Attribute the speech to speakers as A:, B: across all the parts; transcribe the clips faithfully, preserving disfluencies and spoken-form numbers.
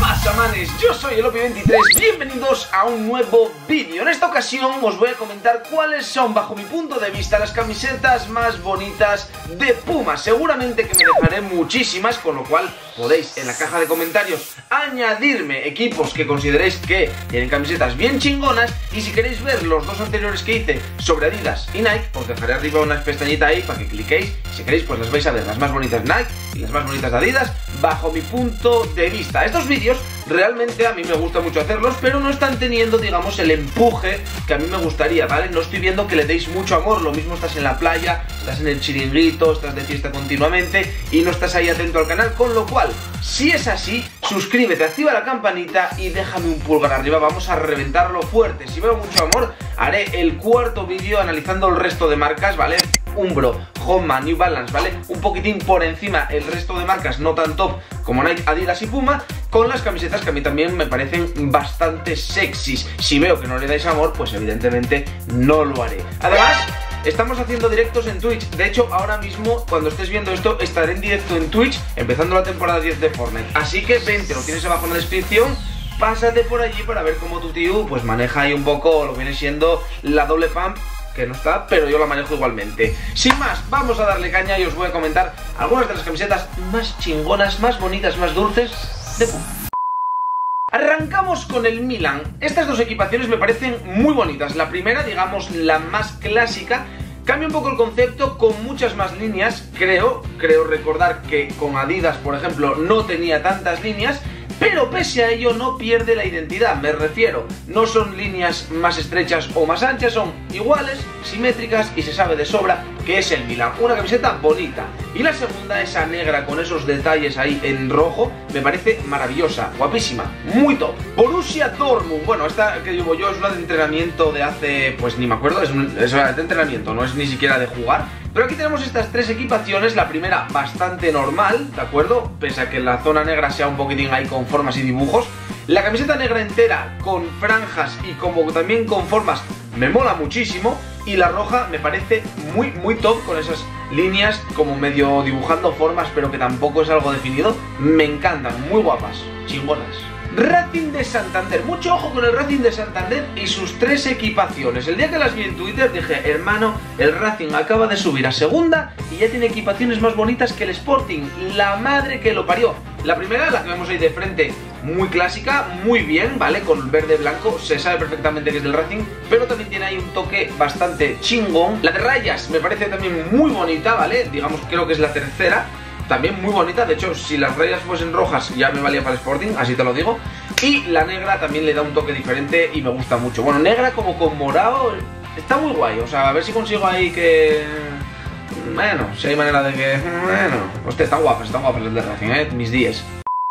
A: pasa, manes? Yo soy el Opi veintitrés, bienvenidos a un nuevo vídeo. En esta ocasión os voy a comentar cuáles son, bajo mi punto de vista, las camisetas más bonitas de Puma. Seguramente que me dejaré muchísimas, con lo cual podéis en la caja de comentarios añadirme equipos que consideréis que tienen camisetas bien chingonas. Y si queréis ver los dos anteriores que hice sobre Adidas y Nike, os dejaré arriba una pestañita ahí para que cliquéis. Si queréis, pues las vais a ver, las más bonitas Nike y las más bonitas de Adidas, bajo mi punto de vista. Estos vídeos realmente a mí me gusta mucho hacerlos, pero no están teniendo, digamos, el empuje que a mí me gustaría, ¿vale? No estoy viendo que le deis mucho amor. Lo mismo estás en la playa, estás en el chiringuito, estás de fiesta continuamente y no estás ahí atento al canal, con lo cual, si es así, suscríbete, activa la campanita y déjame un pulgar arriba. Vamos a reventarlo fuerte. Si veo mucho amor, haré el cuarto vídeo analizando el resto de marcas, ¿vale? Umbro, Homma, New Balance, ¿vale? Un poquitín por encima el resto de marcas no tan top como Nike, Adidas y Puma, con las camisetas que a mí también me parecen bastante sexys. Si veo que no le dais amor, pues evidentemente no lo haré. Además, estamos haciendo directos en Twitch. De hecho, ahora mismo, cuando estés viendo esto, estaré en directo en Twitch, empezando la temporada diez de Fortnite. Así que vente, lo tienes abajo en la descripción. Pásate por allí para ver cómo tu tío pues maneja ahí un poco lo que viene siendo la doble pump, que no está, pero yo la manejo igualmente. Sin más, vamos a darle caña y os voy a comentar algunas de las camisetas más chingonas, más bonitas, más dulces de Puma. Arrancamos con el Milan. Estas dos equipaciones me parecen muy bonitas. La primera, digamos, la más clásica, cambia un poco el concepto con muchas más líneas. Creo, creo recordar que con Adidas, por ejemplo, no tenía tantas líneas, pero pese a ello no pierde la identidad. Me refiero, no son líneas más estrechas o más anchas, son iguales, simétricas y se sabe de sobra que es el Milan. Una camiseta bonita. Y la segunda, esa negra con esos detalles ahí en rojo, me parece maravillosa, guapísima, muy top. Borussia Dortmund. Bueno, esta que llevo yo es una de entrenamiento de hace, pues ni me acuerdo, es, un, es una de entrenamiento, no es ni siquiera de jugar. Pero aquí tenemos estas tres equipaciones. La primera bastante normal, ¿de acuerdo? Pese a que la zona negra sea un poquitín ahí con formas y dibujos. La camiseta negra entera con franjas y como también con formas me mola muchísimo. Y la roja me parece muy muy top, con esas líneas como medio dibujando formas pero que tampoco es algo definido. Me encantan, muy guapas, chingonas. Racing de Santander. Mucho ojo con el Racing de Santander y sus tres equipaciones. El día que las vi en Twitter dije, hermano, el Racing acaba de subir a segunda y ya tiene equipaciones más bonitas que el Sporting. La madre que lo parió. La primera, la que vemos ahí de frente, muy clásica, muy bien, ¿vale? Con verde blanco, se sabe perfectamente que es del Racing, pero también tiene ahí un toque bastante chingón. La de rayas me parece también muy bonita, ¿vale? Digamos, creo que es la tercera. También muy bonita, de hecho, si las rayas fuesen rojas ya me valía para el Sporting, así te lo digo. Y la negra también le da un toque diferente y me gusta mucho. Bueno, negra como con morado, está muy guay. O sea, a ver si consigo ahí que... Bueno, si hay manera de que... Bueno, hostia, están guapas, están guapas las de Racing, eh, mis días.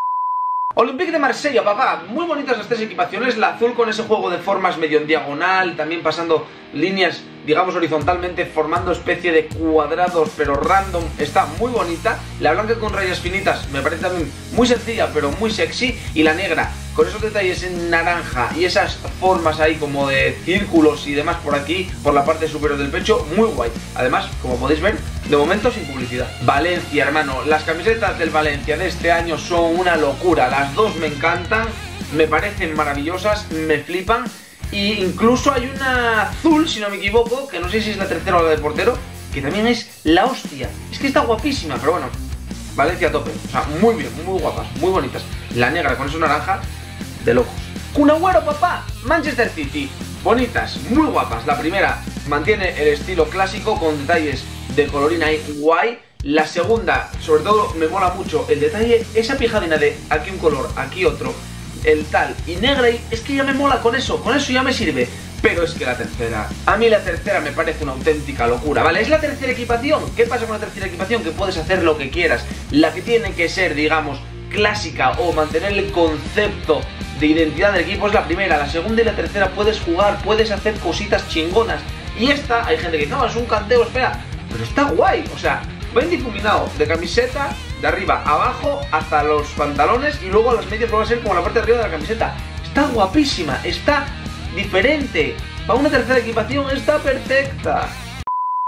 A: Olympique de Marsella, papá, muy bonitas las tres equipaciones. La azul con ese juego de formas medio en diagonal, también pasando líneas, digamos, horizontalmente, formando especie de cuadrados pero random, está muy bonita. La blanca con rayas finitas me parece también muy sencilla pero muy sexy. Y la negra con esos detalles en naranja y esas formas ahí como de círculos y demás por aquí, por la parte superior del pecho, muy guay. Además, como podéis ver, de momento sin publicidad. Valencia, hermano, las camisetas del Valencia de este año son una locura. Las dos me encantan, me parecen maravillosas, me flipan. Y incluso hay una azul, si no me equivoco, que no sé si es la tercera o la de portero, que también es la hostia. Es que está guapísima, pero bueno, Valencia a tope. O sea, muy bien, muy guapas, muy bonitas. La negra con eso naranja, de locos. Kun Agüero, papá, Manchester City. Bonitas, muy guapas. La primera mantiene el estilo clásico con detalles de colorina ahí guay. La segunda, sobre todo, me mola mucho el detalle, esa pijadina de aquí un color, aquí otro, el tal y negra, y es que ya me mola con eso, con eso ya me sirve. Pero es que la tercera, a mí la tercera me parece una auténtica locura. Vale, es la tercera equipación. ¿Qué pasa con la tercera equipación? Que puedes hacer lo que quieras. La que tiene que ser, digamos, clásica o mantener el concepto de identidad del equipo es la primera. La segunda y la tercera puedes jugar, puedes hacer cositas chingonas. Y esta, hay gente que dice, no, es un canteo, espera, pero está guay. O sea, ven difuminado de camiseta, de arriba a abajo, hasta los pantalones, y luego las medias van a ser como la parte de arriba de la camiseta. Está guapísima, está diferente. Para una tercera equipación está perfecta.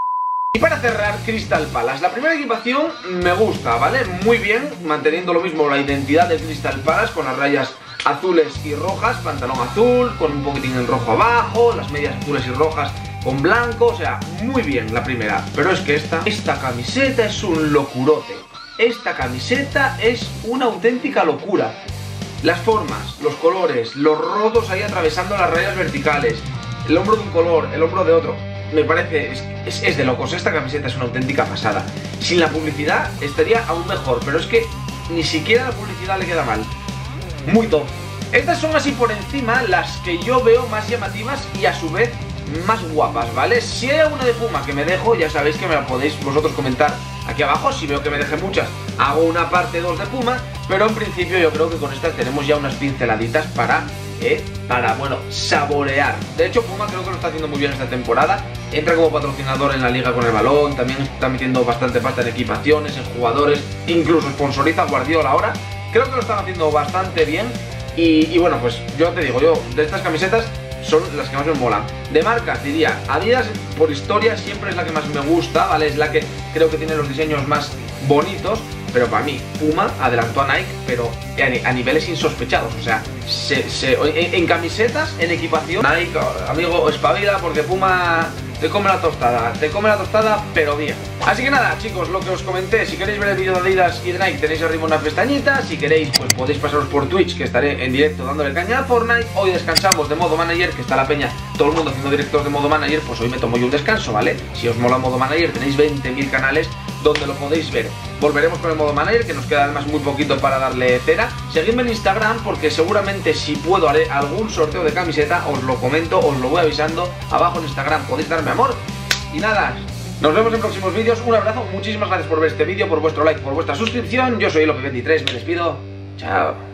A: Y para cerrar, Crystal Palace. La primera equipación me gusta, ¿vale? Muy bien, manteniendo lo mismo la identidad de Crystal Palace con las rayas azules y rojas, pantalón azul, con un poquitín en rojo abajo, las medias azules y rojas con blanco, o sea, muy bien la primera. Pero es que esta, esta camiseta es un locurote. Esta camiseta es una auténtica locura. Las formas, los colores, los rotos ahí atravesando las rayas verticales, el hombro de un color, el hombro de otro. Me parece, es, es, es de locos, esta camiseta es una auténtica pasada. Sin la publicidad estaría aún mejor, pero es que ni siquiera la publicidad le queda mal. Muy top. Estas son así por encima las que yo veo más llamativas y a su vez más guapas, ¿vale? Si hay alguna de Puma que me dejo, ya sabéis que me la podéis vosotros comentar aquí abajo. Si veo que me deje muchas, hago una parte dos de Puma, pero en principio yo creo que con estas tenemos ya unas pinceladitas para... Eh, para, bueno, saborear. De hecho, Puma creo que lo está haciendo muy bien esta temporada. Entra como patrocinador en la liga con el balón. También está metiendo bastante pasta en equipaciones, en jugadores. Incluso sponsoriza a Guardiola ahora. Creo que lo están haciendo bastante bien. Y, y bueno, pues yo te digo, yo de estas camisetas son las que más me molan. De marcas diría, Adidas por historia siempre es la que más me gusta, ¿vale? Es la que creo que tiene los diseños más bonitos. Pero para mí, Puma adelantó a Nike, pero a niveles insospechados. O sea, se, se, en, en camisetas, en equipación, Nike, amigo, espabila porque Puma te come la tostada. Te come la tostada, pero bien. Así que nada, chicos, lo que os comenté. Si queréis ver el vídeo de Adidas y de Nike, tenéis arriba una pestañita. Si queréis, pues podéis pasaros por Twitch, que estaré en directo dándole caña a Fortnite. Hoy descansamos de modo manager, que está la peña, todo el mundo haciendo directos de modo manager. Pues hoy me tomo yo un descanso, ¿vale? Si os mola modo manager, tenéis veinte mil canales donde lo podéis ver. Volveremos con el modo manager, que nos queda además muy poquito para darle cera. Seguidme en Instagram, porque seguramente si puedo haré algún sorteo de camiseta. Os lo comento, os lo voy avisando. Abajo en Instagram podéis darme amor. Y nada, nos vemos en próximos vídeos. Un abrazo, muchísimas gracias por ver este vídeo, por vuestro like, por vuestra suscripción. Yo soy Lope veintitrés, me despido. Chao.